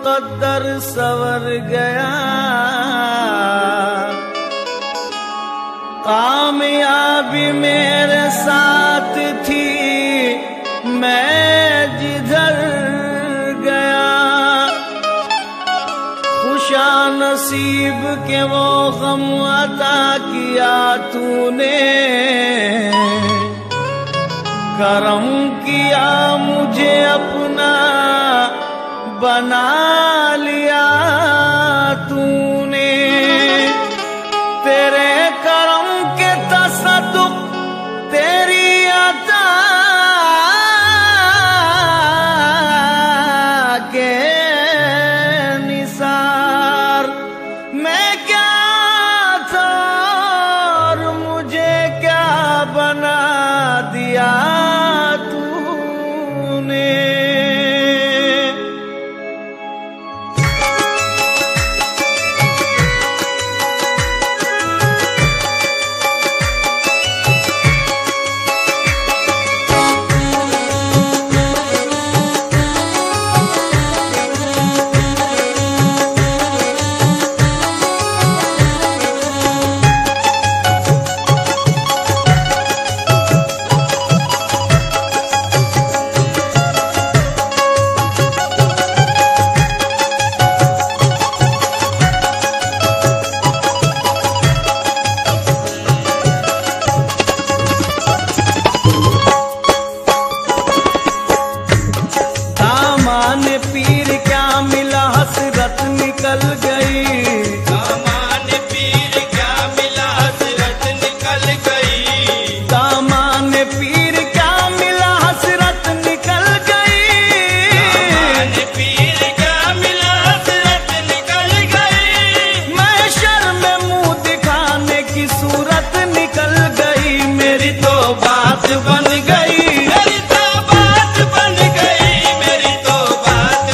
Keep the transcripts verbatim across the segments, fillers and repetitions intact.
मुकद्दर सवर गया। कामयाबी मेरे साथ थी, मैं जिधर गया। खुशा नसीब के वो गम अता किया तूने, करम किया मुझे अपना बना लिया तूने। तेरे करम के तसद्दुक तेरी अता के निसार मैं क्या था और मुझे क्या बना दिया तूने। पीर क्या मिला हसरत निकल गई। दामान पीर क्या मिला हसरत निकल गई। दामान पीर क्या मिला हसरत निकल गई। दामान पीर क्या मिला हसरत निकल गई। महशर में मुंह दिखाने की सूरत निकल गई। मेरी तो बात बन गई, मेरी तो बात बन गई, मेरी तो बात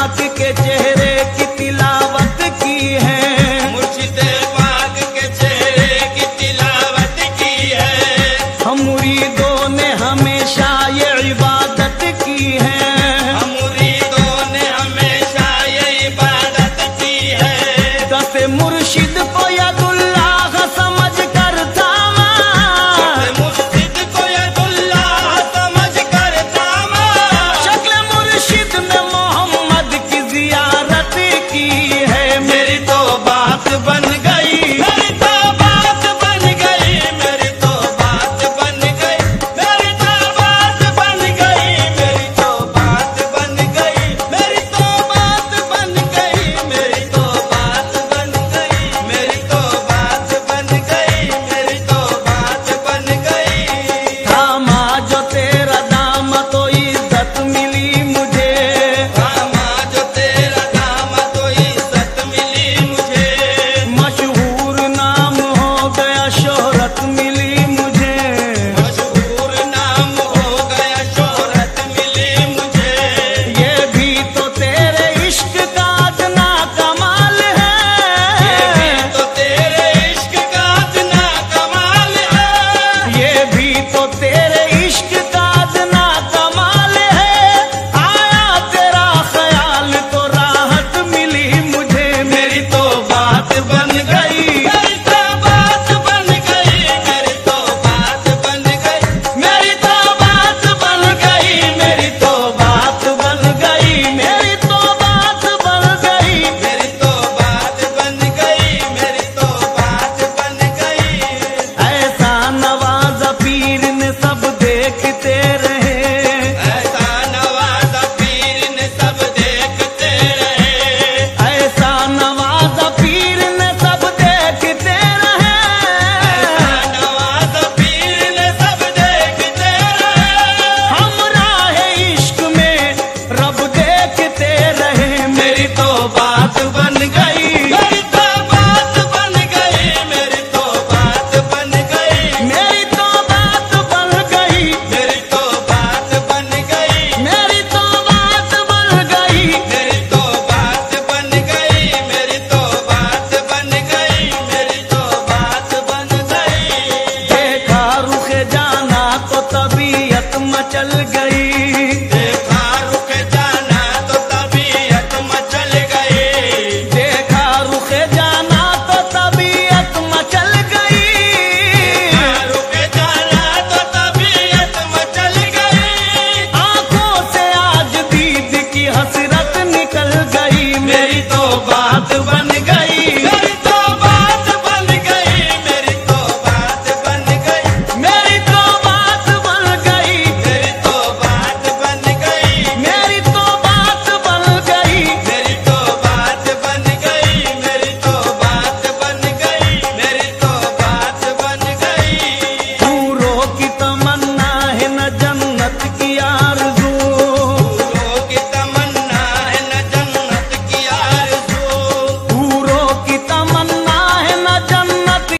पाक के चेहरे की तिलावत की है, मुर्शिद पाक के चेहरे की तिलावत की है। हम मुरीदों ने हमेशा ये इबादत की है, हम मुरीदों ने हमेशा ये इबादत की है। दस मुर्शिद को यदुल्लाह समझ कर थामा, मुर्शिद को यदुल्लाह समझ कर थामा। शक्ल मुर्शिद ने मोहम्मद की जियारत की है। मेरी तो बात बन गई, मेरी तो बात बन गई, मेरी तो बात बन गई, मेरी तो बात बन गई, मेरी तो बात बन गई, मेरी तो बात बन गई, मेरी तो बात बन गई, मेरी तो बात बन गई, मेरी तो बात बन गई। थामा जो तेरा दाम तो इज्जत मिली मुझे, थामा जो तेरा दाम तो इज्जत मिली मुझे। मशहूर नाम हो गया शोहरत मिली मुझे, मशहूर नाम हो गया शोहरत मिली मुझे। ये भी तो तेरे इश्क का अदना कमाल ये भी है, तो तेरे इश्क का अदना कमाल है। ये भी तो तेरे इश्क का अदना कमाल है। आया तेरा ख्याल तो राहत मिली मुझे, मेरी तो बात बन गई, मेरी तो बात बन गई, मेरी तो बात बन गई, मेरी तो बात बन गई, मेरी तो बात बन गई, मेरी तो बात बन गई। मेरी तो बात बन गई, मेरी तो बात बन गई। ऐसा नवाज़ा पीर ने सब देखते रहे, ऐसा नवाज़ा पीर ने सब देखते रहे। ऐसा नवाज़ा पीर ने सब देखते रहे। ऐसा नवाज़ा पीर ने सब देखते रहे। हम राहे इश्क में रब देखते रहे, मेरी तो बात बन गई, मेरी तो बात बन गई, मेरी तो बात बन गई, मेरी तो बात बन गई, मेरी तो बात बन गई, मेरी तो बात बन गई। मेरी तो बात बन गई, मेरी तो बात बन गई, मेरी तो बात बन गई। देखा रुखे जाना तो तबीयत मचल गई, देखा रुक जाना तो तबीयत मचल गई। देखा रुखे जाना तो तबीयत मचल गई। रुक जाना तो तबीयत मचल गई। आंखों से आज दीद की हसरत निकल गई, मेरी तो बात बन